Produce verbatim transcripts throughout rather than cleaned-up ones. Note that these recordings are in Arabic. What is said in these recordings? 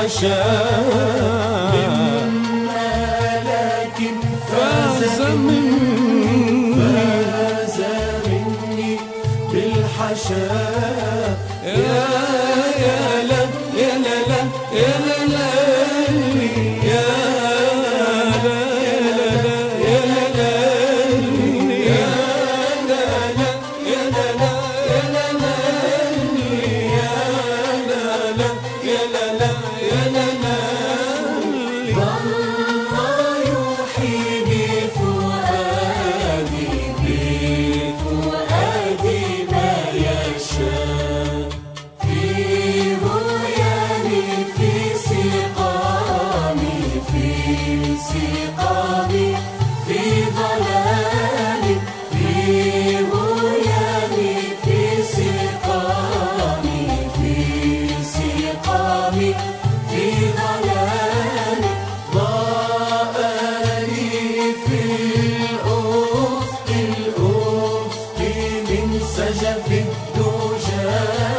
بالحشا لكن فاز مني فاز مني بالحشا يا يا لا يا لا لا يا لا لا يا لا لا لا يا لا لا يا لا لا يا لا لا يا لا لا يا لا لا يا لا لا يا لا لا والله يوحي بفؤادي بفؤادي ما يشاء في هيامي في سقامي في سقامي في ظلالي في هيامي في سقامي في سقامي في ظلالي ضاء لي في الأفق الأفق من سجف الدجى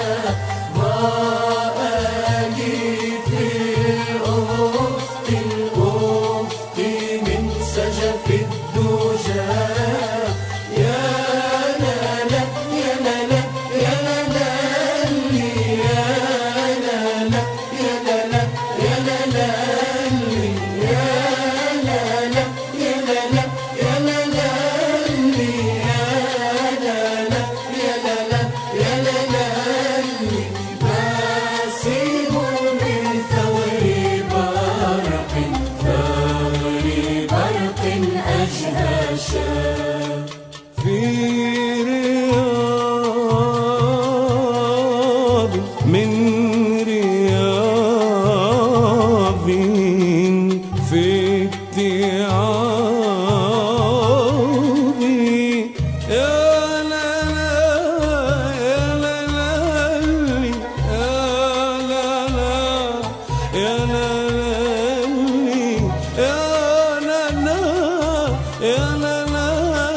ضاء لي في الأفق الأفق من سجف الدجى يا لا لا يا لا لا يا لا لا يا لا لا يا لا لا يا لا لا يا لا لا يا لا لا يا لا لا يا لا لا يا لا لا يا لا لا باسم من ثور برق ثور برق أجهشا في رياض من رياض في اتعاظ يا لا لا يا لا لا يا لا لا يا لا لا يا لا لا يا لا لا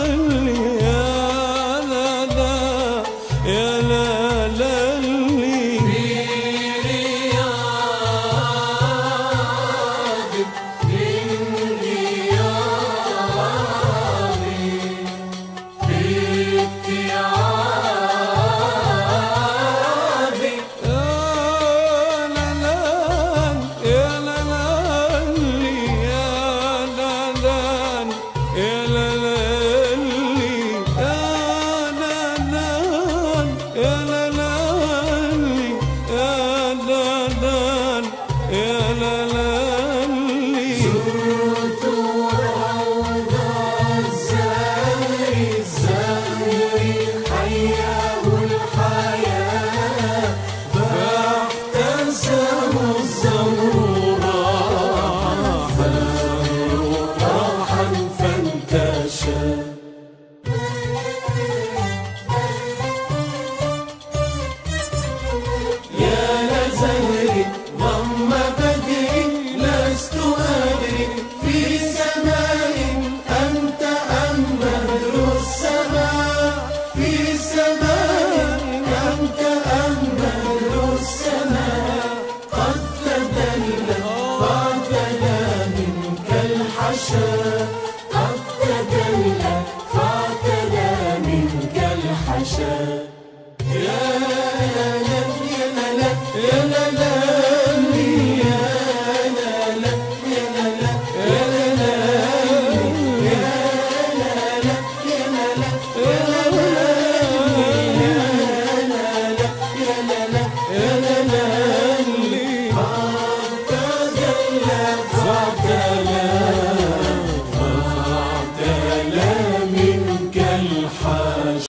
يا لا لا يا لا لا في رياض من رياض في اتعاظ يا لا لا يا لا لا يا لا لا يا لا لا يا لا لا يا لا لا زرت روض الزهر الزهر حياه الحياة فاحتسم الزهر راحا راحا فانتشى يا لزهري ضم بدري لست أدري في سماء أنت أم بدر السماء في سماء أنت أم بدر السماء قد تدلى فاعتلى منك الحشا قد تدلى فاعتلى منك الحشا يا